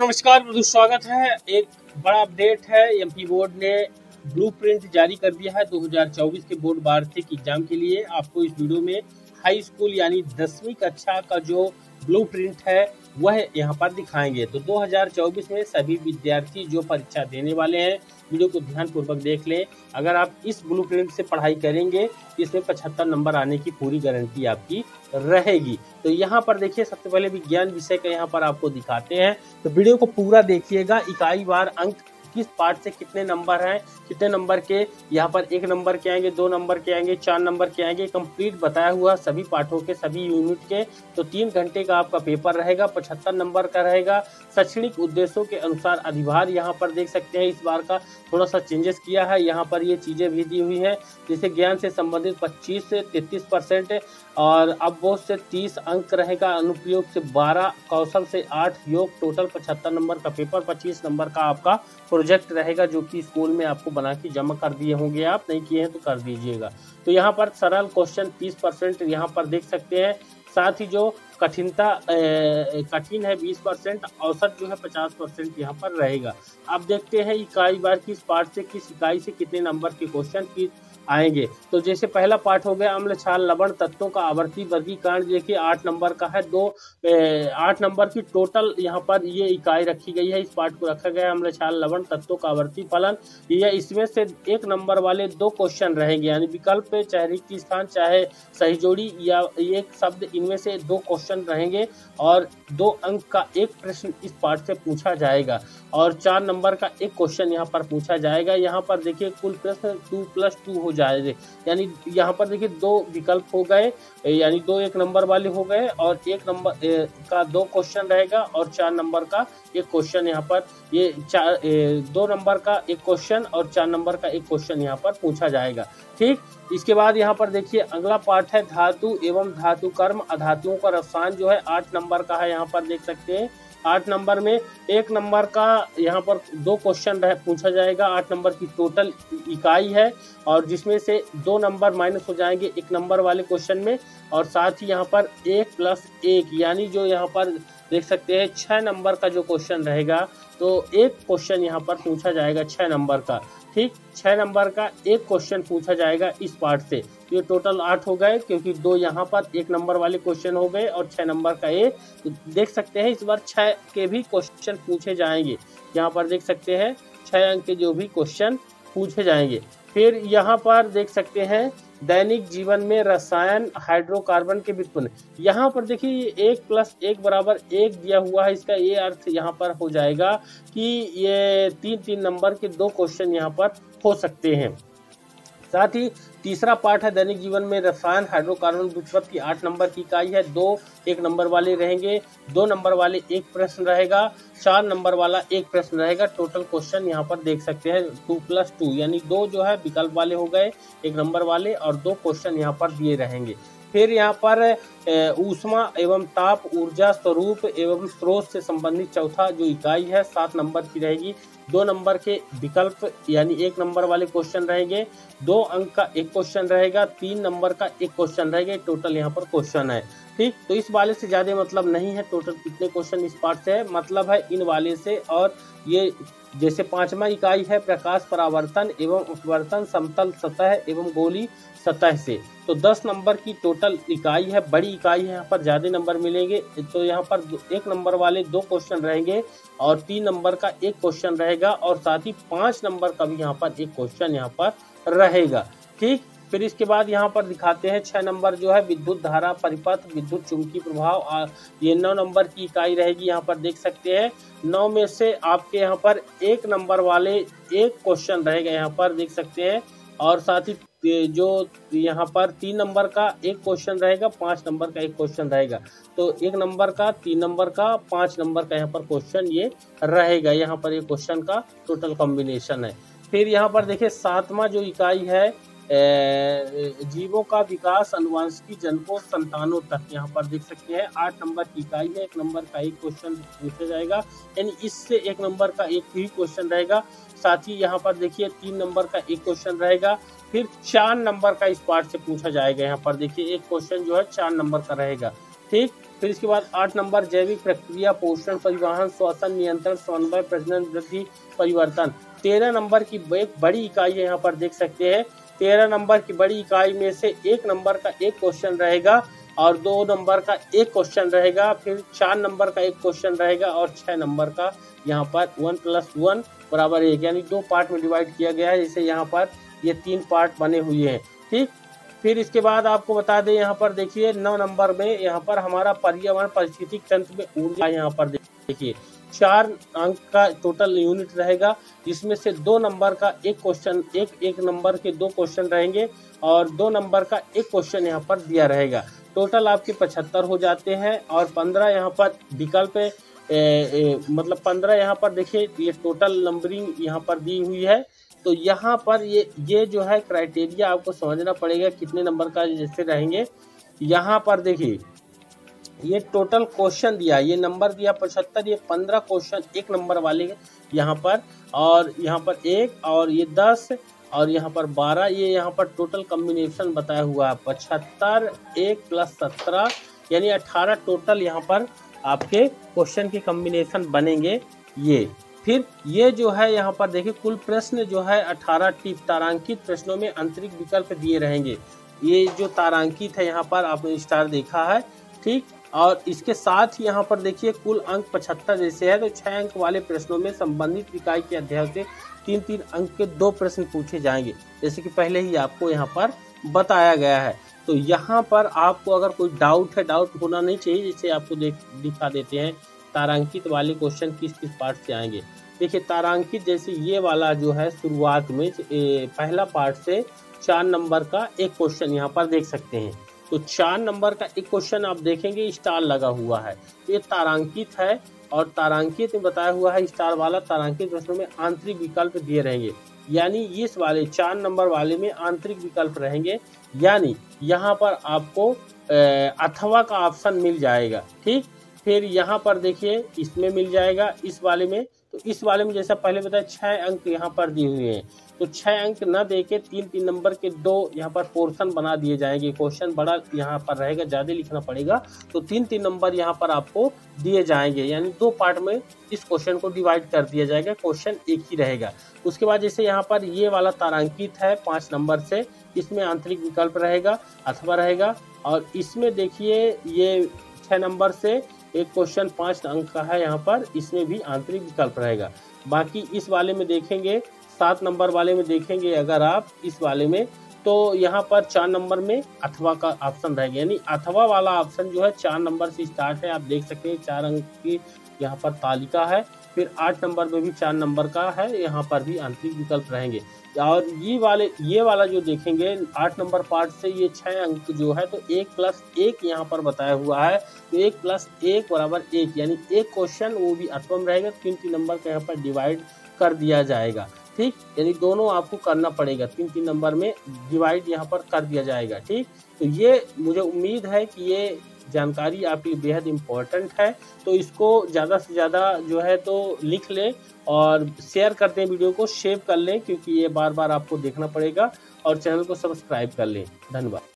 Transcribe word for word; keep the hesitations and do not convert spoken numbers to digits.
नमस्कार, मृदु स्वागत है। एक बड़ा अपडेट है। एमपी बोर्ड ने ब्लूप्रिंट जारी कर दिया है दो हज़ार चौबीस के बोर्ड वार्षिक एग्जाम के लिए। आपको इस वीडियो में हाई स्कूल यानी दसवीं कक्षा का जो ब्लूप्रिंट है वह यहाँ पर दिखाएंगे। तो दो हज़ार चौबीस में सभी विद्यार्थी जो परीक्षा देने वाले हैं वीडियो को ध्यानपूर्वक देख लें। अगर आप इस ब्लूप्रिंट से पढ़ाई करेंगे इसमें पचहत्तर नंबर आने की पूरी गारंटी आपकी रहेगी। तो यहाँ पर देखिए, सबसे पहले विज्ञान विषय का यहाँ पर आपको दिखाते हैं। तो वीडियो को पूरा देखिएगा। इकाई वार अंक किस पार्ट से कितने नंबर हैं, कितने नंबर के यहाँ पर एक नंबर के आएंगे, दो नंबर के आएंगे, चार नंबर के आएंगे, कंप्लीट बताया हुआ सभी पाठों के सभी यूनिट के। तो तीन घंटे का आपका पेपर रहेगा, पचहत्तर नंबर का रहेगा। शैक्षणिक उद्देश्यों के अनुसार अधिभार यहाँ पर देख सकते हैं। इस बार का थोड़ा सा चेंजेस किया है, यहाँ पर ये चीजें भी दी हुई है। जैसे ज्ञान से संबंधित पच्चीस से तैतीस परसेंट और अवबोध से तीस अंक रहेगा, अनुप्रयोग से बारह, कौशल से आठ, योग टोटल पचहत्तर नंबर का पेपर, पच्चीस नंबर का आपका प्रोजेक्ट रहेगा जो कि स्कूल में आपको बना के जमा कर दिए होंगे। आप नहीं किए हैं तो कर दीजिएगा। तो यहाँ पर सरल क्वेश्चन तीस परसेंट यहाँ पर देख सकते हैं। साथ ही जो कठिनता कठिन है बीस परसेंट, औसत जो है पचास परसेंट यहाँ पर रहेगा। अब देखते हैं इकाई बार किस पार्ट से किस इकाई से कितने नंबर के क्वेश्चन की आएंगे। तो जैसे पहला पार्ट हो गया अम्ल क्षार लवण तत्वों का आवर्ती वर्गीकरण, देखिए आठ नंबर का है। दो आठ नंबर की टोटल यहाँ पर ये इकाई रखी गई है। इस पार्ट को रखा गया है अम्ल क्षार लवण तत्वों का आवर्ती फलन। ये इसमें से एक नंबर वाले दो क्वेश्चन रहेंगे, यानी विकल्प पे चाहे रिक्त स्थान चाहे सही जोड़ी या एक शब्द, इनमें से दो क्वेश्चन रहेंगे और दो अंक का एक प्रश्न इस पार्ट से पूछा जाएगा और चार नंबर का एक क्वेश्चन यहाँ पर पूछा जाएगा। यहाँ पर देखिए कुल प्रश्न टू प्लस टू हो जाएंगे, यानी यहाँ पर देखिए दो विकल्प हो गए, यानी दो एक नंबर वाले हो गए और एक नंबर का दो क्वेश्चन रहेगा और चार नंबर का एक क्वेश्चन यहाँ पर, ये चार दो नंबर का एक क्वेश्चन और चार नंबर का एक क्वेश्चन यहाँ पर पूछा जाएगा। ठीक, इसके बाद यहाँ पर देखिए अगला पार्ट है धातु एवं धातु कर्म अधातुओं का रसायन, जो है आठ नंबर का है। यहाँ पर देख सकते हैं आठ नंबर में एक नंबर का यहाँ पर दो क्वेश्चन पूछा जाएगा। आठ नंबर की टोटल इकाई है और जिसमें से दो नंबर माइनस हो जाएंगे एक नंबर वाले क्वेश्चन में, और साथ ही यहाँ पर एक प्लस एक, यानी जो यहाँ पर देख सकते हैं छह नंबर का जो क्वेश्चन रहेगा। तो एक क्वेश्चन यहाँ पर पूछा जाएगा छह नंबर का। ठीक, छह नंबर का एक क्वेश्चन पूछा जाएगा इस पार्ट से। ये टोटल आठ हो गए, क्योंकि दो यहाँ पर एक नंबर वाले क्वेश्चन हो गए और छह नंबर का एक। तो देख सकते हैं इस बार छह के भी क्वेश्चन पूछे जाएंगे। यहाँ पर देख सकते हैं छह अंक के जो भी क्वेश्चन पूछे जाएंगे। फिर यहाँ पर देख सकते हैं दैनिक जीवन में रसायन हाइड्रोकार्बन के व्युत्पन्न। यहाँ पर देखिए एक प्लस एक बराबर एक दिया हुआ है। इसका ये अर्थ यहाँ पर हो जाएगा कि ये तीन तीन नंबर के दो क्वेश्चन यहाँ पर हो सकते हैं। साथ ही तीसरा पार्ट है दैनिक जीवन में रसायन हाइड्रोकार्बन व्युत्पन्न की, आठ नंबर की इकाई है। दो एक नंबर वाले रहेंगे, दो नंबर वाले एक प्रश्न रहेगा, चार नंबर वाला एक प्रश्न रहेगा। टोटल क्वेश्चन यहाँ पर देख सकते हैं टू प्लस टू, यानी दो जो है विकल्प वाले हो गए एक नंबर वाले और दो क्वेश्चन यहाँ पर दिए रहेंगे। फिर यहाँ पर ऊष्मा एवं ताप ऊर्जा स्वरूप एवं स्रोत से संबंधित चौथा जो इकाई है सात नंबर की रहेगी। दो नंबर के विकल्प यानी एक नंबर वाले क्वेश्चन रहेंगे, दो अंक का एक क्वेश्चन रहेगा, तीन नंबर का एक क्वेश्चन रहेगा। टोटल यहाँ पर क्वेश्चन है। ठीक, तो इस वाले से ज्यादा मतलब नहीं है टोटल कितने क्वेश्चन इस पार्ट से है, मतलब है इन वाले से। और ये जैसे पांचवा इकाई है प्रकाश परावर्तन एवं अपवर्तन समतल सतह एवं गोली सतह से। तो दस नंबर की टोटल इकाई है, बड़ी इकाई है, यहाँ पर ज्यादा नंबर मिलेंगे। तो यहाँ पर एक नंबर वाले दो क्वेश्चन रहेंगे और तीन नंबर का एक क्वेश्चन रहेगा और साथ ही पांच नंबर का भी यहाँ पर एक क्वेश्चन यहाँ पर रहेगा। ठीक, फिर इसके बाद यहाँ पर दिखाते हैं छह नंबर जो है विद्युत धारा परिपथ विद्युत चुंबकीय प्रभाव, ये नौ नंबर की इकाई रहेगी। यहाँ पर देख सकते हैं नौ में से आपके यहाँ पर एक नंबर वाले एक क्वेश्चन रहेगा, यहाँ पर देख सकते हैं, और साथ ही जो यहाँ पर तीन नंबर का एक क्वेश्चन रहेगा, पांच नंबर का एक क्वेश्चन रहेगा। तो एक नंबर का, तीन नंबर का, पांच नंबर का यहाँ पर क्वेश्चन ये रहेगा। यहाँ पर ये क्वेश्चन का टोटल कॉम्बिनेशन है। फिर यहाँ पर देखिए सातवां जो इकाई है जीवों का विकास अनुवांशिकी जन्मों संतानों तक, यहाँ पर देख सकते हैं आठ नंबर की इकाई है। एक नंबर का एक क्वेश्चन पूछा जाएगा, यानी इससे एक नंबर का एक ही क्वेश्चन रहेगा। साथ ही यहाँ पर देखिए तीन नंबर का एक क्वेश्चन रहेगा। फिर चार नंबर का इस पार्ट से पूछा जाएगा। यहाँ पर देखिए एक क्वेश्चन जो है चार नंबर का रहेगा। ठीक। फिर इसके बाद आठ नंबर जैविक प्रक्रिया, पोषण, परिवहन, श्वसन नियंत्रण, समन्वय, प्रजनन, वृद्धि, परिवर्तन। तेरह नंबर की एक बड़ी इकाई है, यहाँ पर देख सकते हैं। तेरह नंबर की बड़ी इकाई में से एक नंबर का एक क्वेश्चन रहेगा और दो नंबर का एक क्वेश्चन रहेगा, फिर चार नंबर का एक क्वेश्चन रहेगा और छह नंबर का यहाँ पर वन प्लस वन बराबर एक, यानी दो पार्ट में डिवाइड किया गया है। जैसे यहाँ पर ये तीन पार्ट बने हुए हैं, ठीक। फिर इसके बाद आपको बता दें, यहाँ पर देखिए नौ नंबर में यहाँ पर हमारा पर्यावरण पारिस्थितिक तंत्र में ऊर्जा, यहाँ पर देखिए चार अंक का टोटल यूनिट रहेगा, जिसमें से दो नंबर का एक क्वेश्चन, एक एक नंबर के दो क्वेश्चन रहेंगे और दो नंबर का एक क्वेश्चन यहाँ पर दिया रहेगा। टोटल आपके पचहत्तर हो जाते हैं और पंद्रह यहाँ पर विकल्प ए, ए, मतलब पंद्रह यहाँ पर देखिए ये टोटल नंबरिंग यहाँ पर दी हुई है। तो यहाँ पर ये ये जो है क्राइटेरिया आपको समझना पड़ेगा कितने नंबर का जैसे रहेंगे। यहाँ पर देखिए ये टोटल क्वेश्चन दिया, ये नंबर दिया पचहत्तर, ये पंद्रह क्वेश्चन एक नंबर वाले यहाँ पर, और यहाँ पर एक और ये दस और यहाँ पर बारह, ये यहाँ पर टोटल कॉम्बिनेशन बताया हुआ है पचहत्तर एक प्लस सत्रह यानी अठारह टोटल यहाँ पर आपके क्वेश्चन के कॉम्बिनेशन बनेंगे ये। फिर ये जो है यहाँ पर देखिए कुल प्रश्न जो है अठारह टिप तारांकित प्रश्नों में आंतरिक विकल्प दिए रहेंगे। ये जो तारांकित है यहाँ पर आपने स्टार देखा है, ठीक। और इसके साथ ही यहाँ पर देखिए कुल अंक पचहत्तर जैसे है, तो छह अंक वाले प्रश्नों में संबंधित इकाई के अध्याय से तीन तीन अंक के दो प्रश्न पूछे जाएंगे, जैसे कि पहले ही आपको यहाँ पर बताया गया है। तो यहाँ पर आपको अगर कोई डाउट है, डाउट होना नहीं चाहिए, जैसे आपको देख दिखा देते हैं तारांकित वाले क्वेश्चन किस किस पार्ट से आएंगे। देखिए तारांकित जैसे ये वाला जो है शुरुआत में ए, पहला पार्ट से चार नंबर का एक क्वेश्चन यहाँ पर देख सकते हैं। तो चार नंबर का एक क्वेश्चन आप देखेंगे स्टार लगा हुआ है, तो ये तारांकित है और तारांकित में बताया हुआ है स्टार वाला तारांकित प्रश्नों में आंतरिक विकल्प दिए रहेंगे, यानी इस वाले चार नंबर वाले में आंतरिक विकल्प रहेंगे, यानी यहाँ पर आपको अथवा का ऑप्शन मिल जाएगा, ठीक। फिर यहाँ पर देखिए इसमें मिल जाएगा इस वाले में, तो इस वाले में जैसा पहले बताया छह अंक यहाँ पर दिए हुए हैं, तो छह अंक न देके तीन तीन नंबर के दो यहाँ पर पोर्शन बना दिए जाएंगे। क्वेश्चन बड़ा यहाँ पर रहेगा, ज़्यादा लिखना पड़ेगा, तो तीन तीन नंबर यहाँ पर आपको दिए जाएंगे, यानी दो पार्ट में इस क्वेश्चन को डिवाइड कर दिया जाएगा, क्वेश्चन एक ही रहेगा। उसके बाद जैसे यहाँ पर ये वाला तारांकित है पाँच नंबर से, इसमें आंतरिक विकल्प रहेगा अथवा रहेगा, और इसमें देखिए ये छः नंबर से एक क्वेश्चन पाँच अंक का है यहाँ पर, इसमें भी आंतरिक विकल्प रहेगा। बाकी इस वाले में देखेंगे, सात नंबर वाले में देखेंगे अगर आप इस वाले में, तो यहाँ पर चार नंबर में अथवा का ऑप्शन रहेगा, यानी अथवा वाला ऑप्शन जो है चार नंबर से स्टार्ट है। आप देख सकते हैं चार अंक की यहाँ पर तालिका है। फिर आठ नंबर में भी चार नंबर का है, यहाँ पर भी आंतरिक विकल्प रहेंगे। और ये वाले ये वाला जो देखेंगे आठ नंबर पार्ट से ये छह अंक जो है, तो एक प्लस एक यहाँ पर बताया हुआ है, तो एक प्लस एक बराबर एक, यानी एक क्वेश्चन वो भी अथवा में रहेगा, तीन तीन नंबर का यहाँ पर डिवाइड कर दिया जाएगा, ठीक। यानी दोनों आपको करना पड़ेगा, तीन तीन नंबर में डिवाइड यहाँ पर कर दिया जाएगा, ठीक। तो ये मुझे उम्मीद है कि ये जानकारी आपकी बेहद इम्पोर्टेंट है, तो इसको ज़्यादा से ज़्यादा जो है तो लिख लें और शेयर कर दें, वीडियो को सेव कर लें, क्योंकि ये बार बार आपको देखना पड़ेगा, और चैनल को सब्सक्राइब कर लें। धन्यवाद।